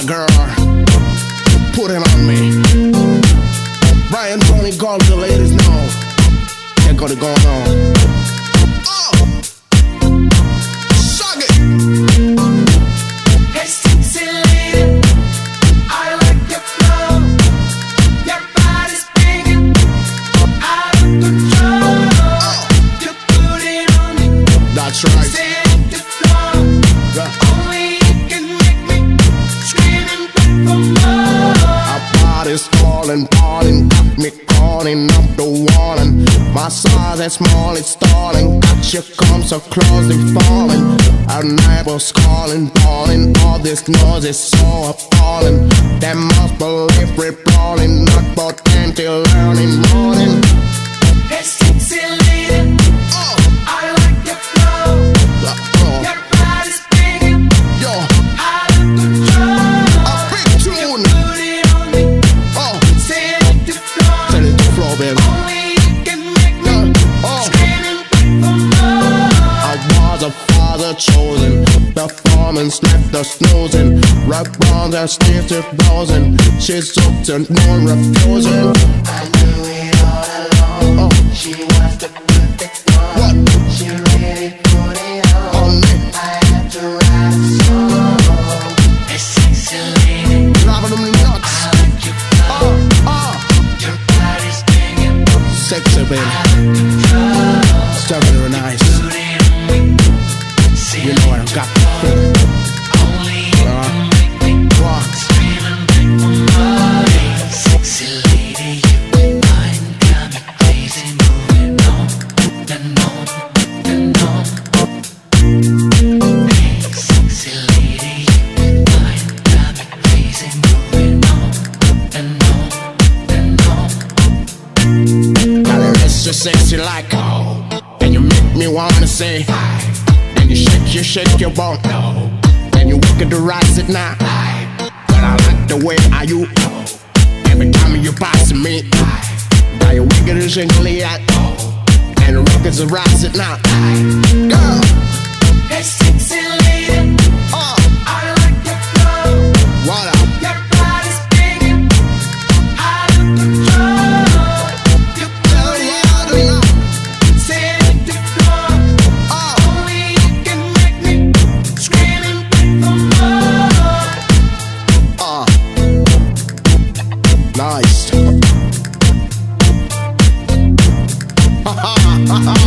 girl, put it on me. Brian Tony Gold, the ladies know. They got it going on. Oh, suck it. Hey, sexy lady, I like your flow. Your body's banging out of control. You put it on me. That's right. Set the floor. Only you can make me screaming back for more. Our body's falling, got me calling up the wall, and my size is small, it's stalling. Got you come so close and falling. Our neighbors calling, calling. All this noise is so appalling. They must believe we're brawling, not but until early morning. Hey, sexy lady, I like your flow. Your body's banging Yo, out of control. a big tune. Put it on me. Set the floor. Tell it to flow, baby. Only you can make me screaming back for more. I was a father chosen. Performance left us snoozing. Rock bronze and stiff to dozing. She's hooked and no refusing. I knew it all along. She was the perfect one. What? She really put it on. On me. I had to write a song. Hey, sexy lady, Driving them nuts. I like your flow. Your body's banging Sexy, baby. out of control. Stuff very nice. Put it on me. You know what I got the feeling. Only you can make me Walk. screaming back for more. Hey, sexy lady, you mind got me crazy, moving on and on and on. Hey, sexy lady, you mind got me crazy, moving on and on and on. Got it, it's just sexy like and you make me wanna say and you shake your bum and you wicked to rise it now. But I like the way how you every time you passing me. Now you wicked to shake out and the records are rising now. Girl, Hey, sexy lady, I like your flow. what up? Your body's banging out of control. You put it on me. Set the floor. Only you can make me screaming back for more. Nice.